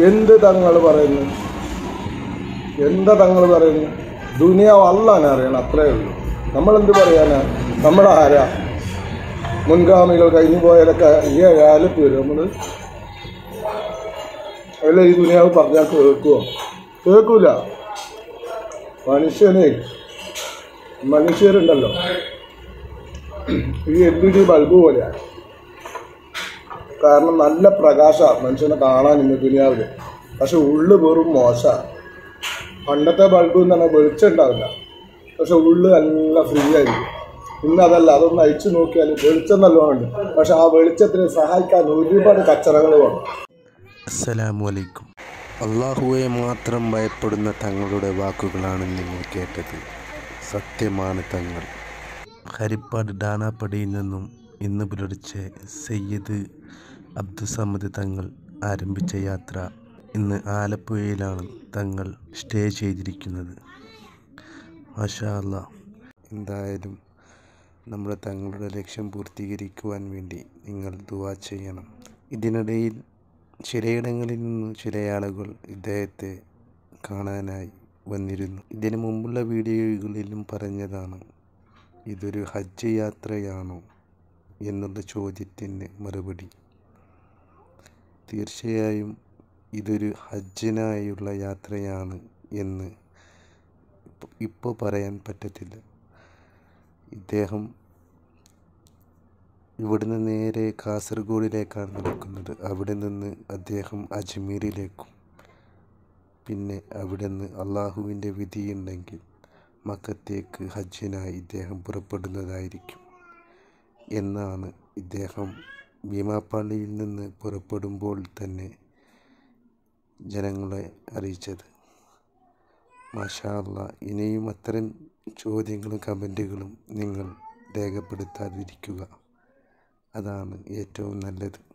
എന്ത് തങ്ങൾ പറയുന്നു? എന്താ തങ്ങൾ പറയുന്നു? ദുനിയാവ് അല്ലാഹനെ അറിയണം, അത്രയേ ഉള്ളൂ. നമ്മളെന്ത് പറയാനാ? നമ്മുടെ ആരാ മുൻഗാമികൾ കഴിഞ്ഞു പോയാലൊക്കെ ഈ കാലത്ത് വരും. നമ്മൾ അല്ല ഈ ദുനിയാവ് പറഞ്ഞാൽ കേൾക്കുമോ? കേൾക്കൂല. മനുഷ്യരുണ്ടല്ലോ ഈ LED ബൾബ് പോലെയാണ്. കാരണം നല്ല പ്രകാശ മനുഷ്യനെ കാണാൻ ഇന്ന് ദുനിയാവിൽ, പക്ഷെ ഉള്ളു വെറും മോശ. പണ്ടത്തെ ബൾബ് എന്ന് പറഞ്ഞാൽ വെളിച്ചം ഉണ്ടാവില്ല, പക്ഷെ ഉള്ളു നല്ല ഫ്രീ ആയിരിക്കും. ഇന്നതല്ല, അതൊന്ന് അയച്ചു നോക്കിയാൽ വെളിച്ചം നല്ലോണം ഉണ്ട്, പക്ഷെ ആ വെളിച്ചത്തിന് സഹായിക്കാൻ ഒരുപാട് കച്ചറകൾ വേണം. അസ്സലാമു അലൈക്കും. അള്ളാഹുവെ മാത്രം ഭയപ്പെടുന്ന തങ്ങളുടെ വാക്കുകളാണ് നിങ്ങൾ കേട്ടത്. സത്യമാണ് തങ്ങൾ. ഹരിപ്പാട് ഡാനാപ്പടിയിൽ നിന്നും ഇന്ന് പുലർച്ചെ സയ്യിദ് അബ്ദുസമദ് തങ്ങൾ ആരംഭിച്ച യാത്ര ഇന്ന് ആലപ്പുഴയിലാണ് തങ്ങൾ സ്റ്റേ ചെയ്തിരിക്കുന്നത്. മാഷാ അല്ലാഹ്. എന്തായാലും നമ്മുടെ തങ്ങളുടെ ലക്ഷ്യം പൂർത്തീകരിക്കുവാൻ വേണ്ടി നിങ്ങൾ ദുആ ചെയ്യണം. ഇതിനിടയിൽ ചിലയിടങ്ങളിൽ നിന്ന് ചില ആളുകൾ ഇദ്ദേഹത്തെ കാണാനായി വന്നിരുന്നു. ഇതിനു മുമ്പുള്ള വീഡിയോകളിലും പറഞ്ഞതാണ്, ഇതൊരു ഹജ്ജ് യാത്രയാണോ എന്നുള്ള ചോദ്യത്തിന് മറുപടി, തീർച്ചയായും ഇതൊരു ഹജ്ജിനായുള്ള യാത്രയാണ് എന്ന് ഇപ്പോൾ പറയാൻ പറ്റത്തില്ല. ഇദ്ദേഹം ഇവിടുന്ന് നേരെ കാസർഗോഡിലേക്കാണ് നടക്കുന്നത്. അവിടെ നിന്ന് അദ്ദേഹം അജ്മീറിലേക്കും, പിന്നെ അവിടെ നിന്ന് അള്ളാഹുവിൻ്റെ വിധിയുണ്ടെങ്കിൽ മക്കത്തേക്ക് ഹജ്ജിനായി ഇദ്ദേഹം പുറപ്പെടുന്നതായിരിക്കും എന്നാണ് ഇദ്ദേഹം ഭീമാപ്പള്ളിയിൽ നിന്ന് പുറപ്പെടുമ്പോൾ തന്നെ ജനങ്ങളെ അറിയിച്ചത്. മാഷാ അല്ലാഹ്. ഇനിയും അത്തരം ചോദ്യങ്ങളും കമൻറ്റുകളും നിങ്ങൾ രേഖപ്പെടുത്താതിരിക്കുക, അതാണ് ഏറ്റവും നല്ലത്.